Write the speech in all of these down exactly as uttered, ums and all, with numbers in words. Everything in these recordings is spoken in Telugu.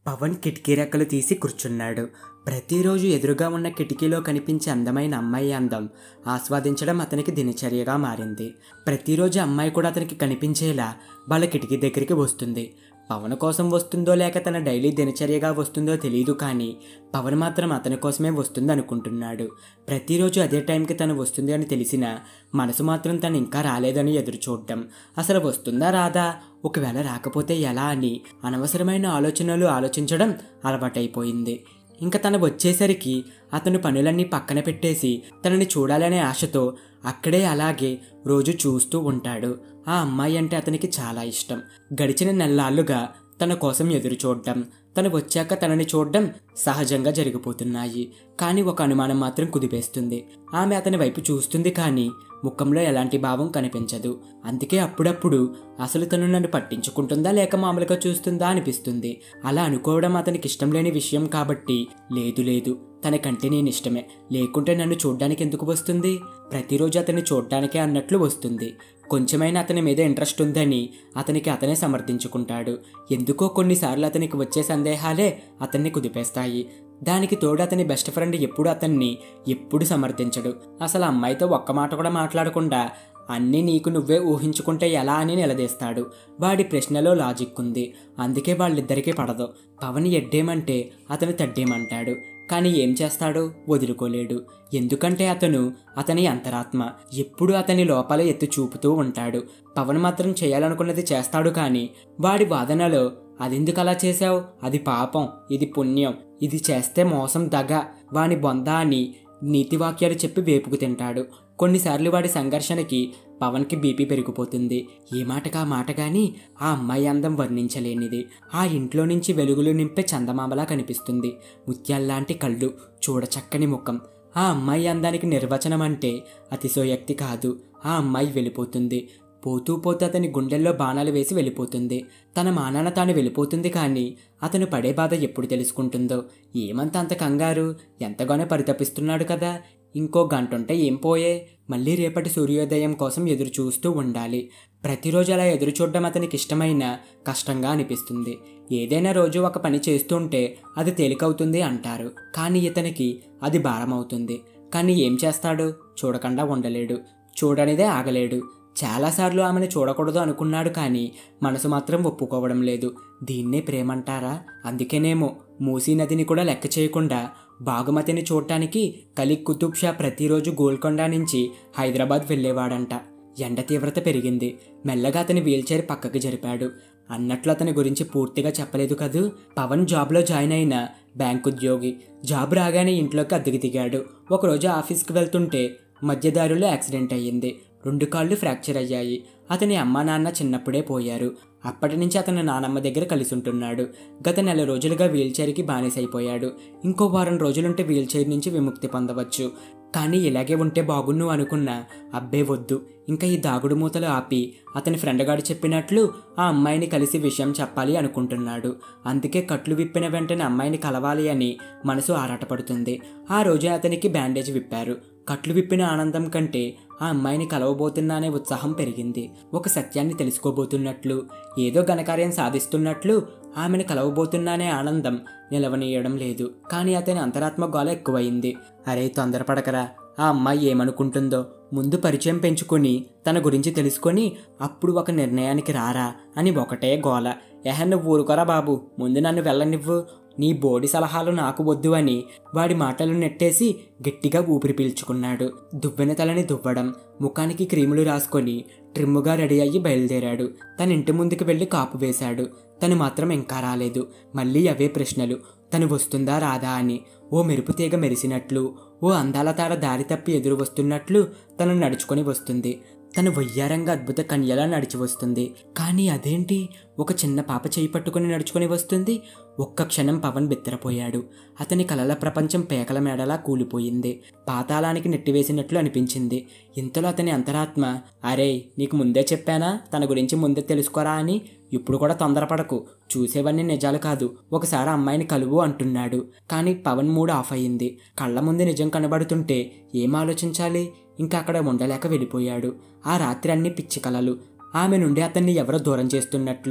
పవన్ కిటికీ రెక్కలు తీసి కూర్చున్నాడు. ప్రతిరోజు ఎదురుగా ఉన్న కిటికీలో కనిపించే అందమైన అమ్మాయి అందం ఆస్వాదించడం అతనికి దినచర్యగా మారింది. ప్రతిరోజు అమ్మాయి కూడా అతనికి కనిపించేలా వాళ్ళ కిటికీ దగ్గరికి వస్తుంది. పవన్ కోసం వస్తుందో లేక తన డైలీ దినచర్యగా వస్తుందో తెలియదు, కానీ పవన్ మాత్రం అతని కోసమే వస్తుంది అనుకుంటున్నాడు. ప్రతిరోజు అదే టైంకి తను వస్తుంది అని తెలిసిన మనసు మాత్రం తను ఇంకా రాలేదని ఎదురు చూడటం, అసలు వస్తుందా రాదా, ఒకవేళ రాకపోతే ఎలా అని అనవసరమైన ఆలోచనలు ఆలోచించడం అలవాటైపోయింది. ఇంకా తను వచ్చేసరికి అతను పనులన్నీ పక్కన పెట్టేసి తనని చూడాలనే ఆశతో అక్కడే అలాగే రోజు చూస్తూ ఉంటాడు. ఆ అమ్మాయి అంటే అతనికి చాలా ఇష్టం. గడిచిన నెలలాళ్లుగా తన కోసం ఎదురు చూడటం, తను వచ్చాక తనని చూడడం సహజంగా జరిగిపోతున్నాయి. కానీ ఒక అనుమానం మాత్రం కుదిపేస్తుంది. ఆమె అతని వైపు చూస్తుంది, కానీ ముఖంలో ఎలాంటి భావం కనిపించదు. అందుకే అప్పుడప్పుడు అసలు తను నన్ను పట్టించుకుంటుందా లేక మామూలుగా చూస్తుందా అనిపిస్తుంది. అలా అనుకోవడం అతనికి ఇష్టం లేని విషయం కాబట్టి, లేదు లేదు తనకంటే నేను ఇష్టమే, లేకుంటే నన్ను చూడ్డానికి ఎందుకు వస్తుంది, ప్రతిరోజు అతన్ని చూడ్డానికే అన్నట్లు వస్తుంది. కొంచెమైనా అతని మీద ఇంట్రెస్ట్ ఉందని అతనికి అతనే సమర్థించుకుంటాడు. ఎందుకో కొన్నిసార్లు అతనికి వచ్చే సందేహాలే అతన్ని కుదిపేస్తాయి. దానికి తోడు అతని బెస్ట్ ఫ్రెండ్ ఎప్పుడు అతన్ని ఎప్పుడు సమర్థించడు. అసలు అమ్మాయితో ఒక్క మాట కూడా మాట్లాడకుండా అన్నీ నీకు నువ్వే ఊహించుకుంటే ఎలా అని నిలదీస్తాడు. వాడి ప్రశ్నలో లాజిక్ ఉంది, అందుకే వాళ్ళిద్దరికీ పడదు. పవన్ ఎడ్డేమంటే అతను తడ్డేమంటాడు. కానీ ఏం చేస్తాడు, వదులుకోలేడు. ఎందుకంటే అతను అతని అంతరాత్మ, ఎప్పుడు అతని లోపల ఎత్తు చూపుతూ ఉంటాడు. పవన్ మాత్రం చేయాలనుకున్నది చేస్తాడు, కానీ వాడి వాదనలో అదెందుకు అలా చేశావు, అది పాపం, ఇది పుణ్యం, ఇది చేస్తే మోసం దగ, వాని బొంద అని నీతివాక్యాలు చెప్పి వేపుకు తింటాడు. కొన్నిసార్లు వాడి సంఘర్షణకి పవన్కి బీపీ పెరిగిపోతుంది. ఏ మాటకా మాట కానీ ఆ అమ్మాయి అందం వర్ణించలేనిది. ఆ ఇంట్లో నుంచి వెలుగులు నింపే చందమామలా కనిపిస్తుంది. ముత్యాల్లాంటి కళ్ళు, చూడచక్కని ముఖం. ఆ అమ్మాయి అందానికి నిర్వచనం అంటే అతిశయోక్తి కాదు. ఆ అమ్మాయి వెళ్ళిపోతుంది. పోతూ పోతూ అతని గుండెల్లో బాణాలు వేసి వెళ్ళిపోతుంది. తన మానాన తాను వెళ్ళిపోతుంది, కానీ అతను పడే బాధ ఎప్పుడు తెలుసుకుంటుందో. ఏమంత అంత కంగారు, ఎంతగానో పరితపిస్తున్నాడు కదా. ఇంకో గంట ఉంటే ఏం పోయే, మళ్ళీ రేపటి సూర్యోదయం కోసం ఎదురు చూస్తూ ఉండాలి. ప్రతిరోజు అలా ఎదురు చూడడం అతనికి ఇష్టమైన కష్టంగా అనిపిస్తుంది. ఏదైనా రోజు ఒక పని చేస్తుంటే అది తేలికవుతుంది అంటారు, కానీ ఇతనికి అది భారం అవుతుంది. కానీ ఏం చేస్తాడు, చూడకుండా ఉండలేడు, చూడనిదే ఆగలేడు. చాలాసార్లు ఆమెను చూడకూడదు అనుకున్నాడు, కానీ మనసు మాత్రం ఒప్పుకోవడం లేదు. దీన్నే ప్రేమంటారా? అందుకేనేమో మూసీ నదిని కూడా లెక్క చేయకుండా బాగుమతిని చూడటానికి కలీగ్ కుతుబ్ షా ప్రతిరోజు గోల్కొండ నుంచి హైదరాబాద్ వెళ్ళేవాడంట. ఎండ తీవ్రత పెరిగింది. మెల్లగా అతని వీల్చైర్ పక్కకి జరిపాడు. అన్నట్లు అతని గురించి పూర్తిగా చెప్పలేదు కదూ. పవన్ జాబ్లో జాయిన్ అయిన బ్యాంక్ ఉద్యోగి. జాబ్ రాగానే ఇంట్లోకి అద్దెకి దిగాడు. ఒకరోజు ఆఫీస్కి వెళ్తుంటే మధ్యదారిలో యాక్సిడెంట్ అయ్యింది. రెండు కాళ్ళు ఫ్రాక్చర్ అయ్యాయి. అతని అమ్మా నాన్న చిన్నప్పుడే పోయారు. అప్పటి నుంచి అతని నానమ్మ దగ్గర కలిసి ఉంటున్నాడు. గత నెల రోజులుగా వీల్చైర్కి బానిసైపోయాడు. ఇంకో వారం రోజులుంటే వీల్చైర్ నుంచి విముక్తి పొందవచ్చు. కానీ ఇలాగే ఉంటే బాగున్ను అనుకున్నా, అబ్బే వద్దు, ఇంకా ఈ దాగుడు మూతలు ఆపి అతని ఫ్రెండ్ గారు చెప్పినట్లు ఆ అమ్మాయిని కలిసి విషయం చెప్పాలి అనుకుంటున్నాడు. అందుకే కట్లు విప్పిన వెంటనే అమ్మాయిని కలవాలి అని మనసు ఆరాటపడుతుంది. ఆ రోజే అతనికి బ్యాండేజ్ విప్పారు. కట్లు విప్పిన ఆనందం కంటే ఆ అమ్మాయిని కలవబోతున్నానే ఉత్సాహం పెరిగింది. ఒక సత్యాన్ని తెలుసుకోబోతున్నట్లు, ఏదో ఘనకార్యం సాధిస్తున్నట్లు ఆమెను కలవబోతున్నానే ఆనందం నిలవనీయడం లేదు. కానీ అతని అంతరాత్మ గోల ఎక్కువైంది. అరే తొందరపడకరా, ఆ అమ్మాయి ఏమనుకుంటుందో, ముందు పరిచయం పెంచుకొని తన గురించి తెలుసుకొని అప్పుడు ఒక నిర్ణయానికి రారా అని ఒకటే గోల. ఎహ నువ్వు ఊరుకోరా బాబు, ముందు నన్ను వెళ్ళనివ్వు, నీ బోడి సలహాలు నాకు వద్దు అని వాడి మాటలు నెట్టేసి గట్టిగా ఊపిరి పీల్చుకున్నాడు. దువ్వెన తలని దువ్వడం, ముఖానికి క్రీములు రాసుకొని ట్రిమ్ముగా రెడీ అయ్యి బయలుదేరాడు. తన ఇంటి ముందుకు వెళ్ళి కాపు వేశాడు. తను మాత్రం ఇంకా రాలేదు. మళ్ళీ అవే ప్రశ్నలు, తను వస్తుందా రాదా అని. ఓ మెరుపు తీగ మెరిసినట్లు, ఓ అందాల తార దారి తప్పి ఎదురు వస్తున్నట్లు తను నడుచుకొని వస్తుంది. తను వయ్యారంగా అద్భుత కన్యలా నడిచి వస్తుంది. కానీ అదేంటి, ఒక చిన్న పాప చేయి పట్టుకుని నడుచుకొని వస్తుంది. ఒక్క క్షణం పవన్ బెత్తరపోయాడు. అతని కలల ప్రపంచం పేకల మేడలా కూలిపోయింది. పాతాళానికి నెట్టివేసినట్లు అనిపించింది. ఇంతలో అతని అంతరాత్మ, అరే నీకు ముందే చెప్పానా తన గురించి ముందే తెలుసుకోరా అని, ఇప్పుడు కూడా తొందరపడకు, చూసేవన్నీ నిజాలు కాదు, ఒకసారి అమ్మాయిని కలువు అంటున్నాడు. కానీ పవన్ మూడ్ ఆఫ్ అయింది. కళ్ళ ముందు నిజం కనబడుతుంటే ఏం ఆలోచించాలి, ఇంకా అక్కడ ఉండలేక వెళ్ళిపోయాడు. ఆ రాత్రి అన్ని పిచ్చి కలలు. ఆమె నుండి అతన్ని ఎవరో దూరం చేస్తున్నట్లు,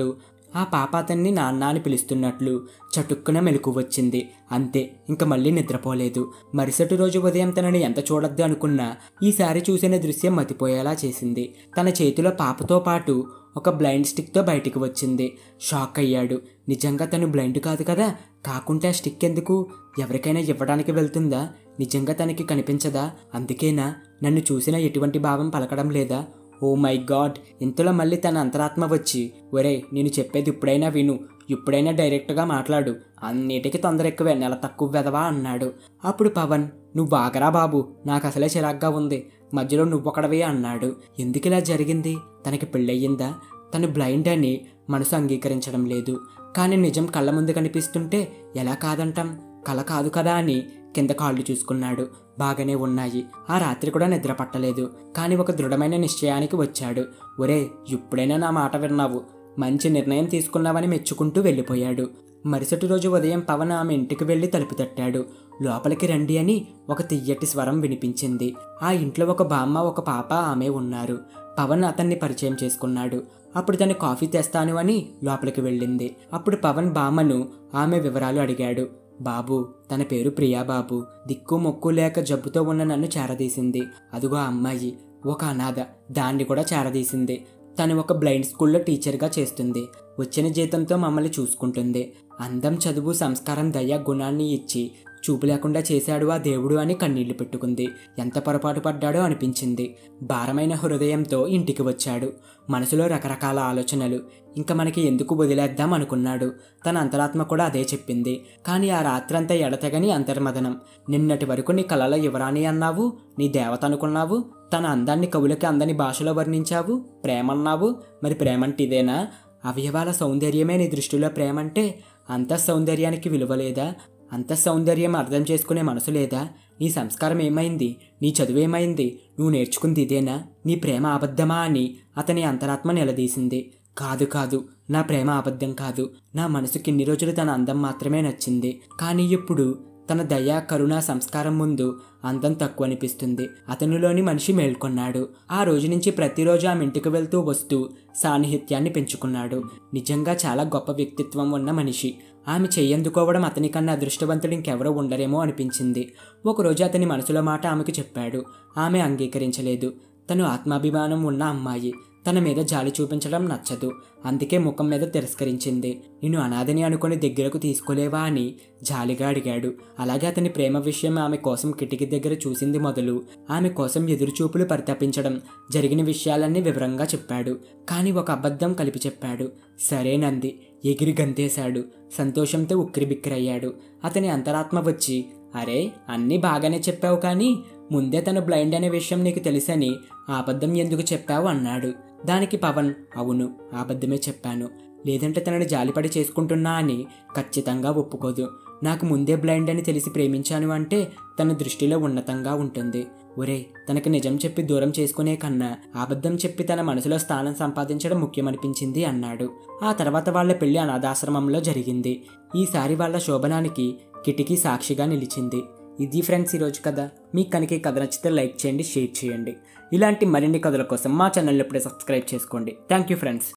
ఆ పాప అతన్ని నాన్న అని పిలుస్తున్నట్లు చటుక్కున మెలకు వచ్చింది. అంతే, ఇంక మళ్ళీ నిద్రపోలేదు. మరుసటి రోజు ఉదయం తనని ఎంత చూడొద్దు అనుకున్నా ఈసారి చూసిన దృశ్యం మతిపోయేలా చేసింది. తన చేతిలో పాపతో పాటు ఒక బ్లైండ్ స్టిక్తో బయటికి వచ్చింది. షాక్ అయ్యాడు. నిజంగా తను బ్లైండ్ కాదు కదా, కాకుంటే ఆ స్టిక్ ఎందుకు? ఎవరికైనా ఇవ్వడానికి వెళ్తుందా? నిజంగా తనకి కనిపించదా? అందుకేనా నన్ను చూసినా ఎటువంటి భావం పలకడం లేదా? Oh my God! ఇంతలో మళ్ళీ తన అంతరాత్మ వచ్చి, ఒరే నేను చెప్పేది ఇప్పుడైనా విను, ఇప్పుడైనా డైరెక్ట్గా మాట్లాడు, అన్నిటికీ తొందర ఎక్కువే, నెల తక్కువ వెదవా అన్నాడు. అప్పుడు పవన్, నువ్వు ఆగరా బాబు, నాకు అసలే చిరాగ్గా ఉంది, మధ్యలో నువ్వొకడవే అన్నాడు. ఎందుకు ఇలా జరిగింది? తనకి పెళ్ళయ్యిందా? తను బ్లైండ్ అని మనసు అంగీకరించడం లేదు. కానీ నిజం కళ్ళ ముందు కనిపిస్తుంటే ఎలా కాదంటాం? కళ కాదు కదా అని కింద కాళ్ళు చూసుకున్నాడు. బాగానే ఉన్నాయి. ఆ రాత్రి కూడా నిద్ర పట్టలేదు. కానీ ఒక దృఢమైన నిశ్చయానికి వచ్చాడు. ఒరే ఇప్పుడైనా నా మాట విన్నావు, మంచి నిర్ణయం తీసుకున్నావని మెచ్చుకుంటూ వెళ్ళిపోయాడు. మరుసటి రోజు ఉదయం పవన్ ఆమె ఇంటికి వెళ్ళి తలుపు తట్టాడు. లోపలికి రండి అని ఒక తియ్యటి స్వరం వినిపించింది. ఆ ఇంట్లో ఒక బామ్మ, ఒక పాప, ఆమె ఉన్నారు. పవన్ అతన్ని పరిచయం చేసుకున్నాడు. అప్పుడు తను కాఫీ తెస్తాను అని లోపలికి వెళ్ళింది. అప్పుడు పవన్ బామ్మను ఆమె వివరాలు అడిగాడు. బాబు, తన పేరు ప్రియాబాబు, దిక్కు మొక్కు లేక జబ్బుతో ఉన్న నన్ను చేరదీసింది. అదుగో అమ్మాయి, ఒక అనాథ, దాన్ని కూడా చేరదీసింది. తను ఒక బ్లైండ్ స్కూల్లో టీచర్గా చేస్తుంది. వచ్చిన జీతంతో మమ్మల్ని చూసుకుంటుంది. అందం, చదువు, సంస్కారం, దయ, గుణాన్ని ఇచ్చి చూపు లేకుండా చేశాడు ఆ దేవుడు అని కన్నీళ్లు పెట్టుకుంది. ఎంత పొరపాటు పడ్డాడో అనిపించింది. భారమైన హృదయంతో ఇంటికి వచ్చాడు. మనసులో రకరకాల ఆలోచనలు. ఇంకా మనకి ఎందుకు వదిలేద్దాం అనుకున్నాడు. తన అంతరాత్మ కూడా అదే చెప్పింది. కానీ ఆ రాత్రంతా ఎడతెగని అంతర్మదనం. నిన్నటి వరకు నీ కళలో యువరాణి అన్నావు, నీ దేవత అనుకున్నావు, తన అందాన్ని కవులకి అందని భాషలో వర్ణించావు, ప్రేమన్నావు. మరి ప్రేమంటే ఇదేనా? అవయవాల సౌందర్యమే నీ దృష్టిలో ప్రేమంటే అంత సౌందర్యానికి విలువ లేదా? అంత సౌందర్యం అర్థం చేసుకునే మనసు లేదా? నీ సంస్కారం ఏమైంది? నీ చదువు ఏమైంది? నువ్వు నేర్చుకుంది ఇదేనా? నీ ప్రేమ అబద్ధమా అని అతని అంతరాత్మ నిలదీసింది. కాదు కాదు, నా ప్రేమ అబద్ధం కాదు. నా మనసుకి ఇన్ని రోజులు తన అందం మాత్రమే నచ్చింది. కానీ ఇప్పుడు తన దయ, కరుణ, సంస్కారం ముందు అందం తక్కువ అనిపిస్తుంది. అతనిలోని మనిషి మేల్కొన్నాడు. ఆ రోజు నుంచి ప్రతిరోజు ఆమె ఇంటికి వెళ్తూ వస్తూ సాన్నిహిత్యాన్ని పెంచుకున్నాడు. నిజంగా చాలా గొప్ప వ్యక్తిత్వం ఉన్న మనిషి. ఆమె చెయ్యందుకోవడం అతనికన్నా అదృష్టవంతుడు ఇంకెవరో ఉండరేమో అనిపించింది. ఒకరోజు అతని మనసులో మాట ఆమెకు చెప్పాడు. ఆమె అంగీకరించలేదు. తను ఆత్మాభిమానం ఉన్న అమ్మాయి. తన మీద జాలి చూపించడం నచ్చదు. అందుకే ముఖం మీద తిరస్కరించింది. నిన్ను అనాథని అనుకుని దగ్గరకు తీసుకోలేవా అని జాలిగా అడిగాడు. అలాగే అతని ప్రేమ విషయం ఆమె కోసం కిటికీ దగ్గర చూసింది మొదలు ఆమె కోసం ఎదురుచూపులు పరితపించడం, జరిగిన విషయాలన్నీ వివరంగా చెప్పాడు. కానీ ఒక అబద్ధం కలిపి చెప్పాడు. సరేనంది. ఎగిరి గంతేశాడు. సంతోషంతో ఉక్కిరిబిక్కిరయ్యాడు. అతని అంతరాత్మ వచ్చి, అరే అన్నీ బాగానే చెప్పావు, కానీ ముందే తను బ్లైండ్ అనే విషయం నీకు తెలుసని ఆ అబద్ధం ఎందుకు చెప్పావు అన్నాడు. దానికి పవన్, అవును అబద్ధమే చెప్పాను, లేదంటే తనని జాలిపడి చేసుకుంటున్నా అని ఖచ్చితంగా ఒప్పుకోదు. నాకు ముందే బ్లైండ్ అని తెలిసి ప్రేమించాను అంటే తన దృష్టిలో ఉన్నతంగా ఉంటుంది. ఒరే తనకి నిజం చెప్పి దూరం చేసుకునే కన్నా అబద్ధం చెప్పి తన మనసులో స్థానం సంపాదించడం ముఖ్యమనిపించింది అన్నాడు. ఆ తర్వాత వాళ్ళ పెళ్లి అనాథాశ్రమంలో జరిగింది. ఈసారి వాళ్ళ శోభనానికి కిటికీ సాక్షిగా నిలిచింది. ఇది ఫ్రెండ్స్ ఈరోజు కథ. మీకు కనుక ఈ కథ నచ్చితే లైక్ చేయండి, షేర్ చేయండి. ఇలాంటి మరిన్ని కథల కోసం మా ఛానల్ ఇప్పుడే సబ్స్క్రైబ్ చేసుకోండి. Thank you friends.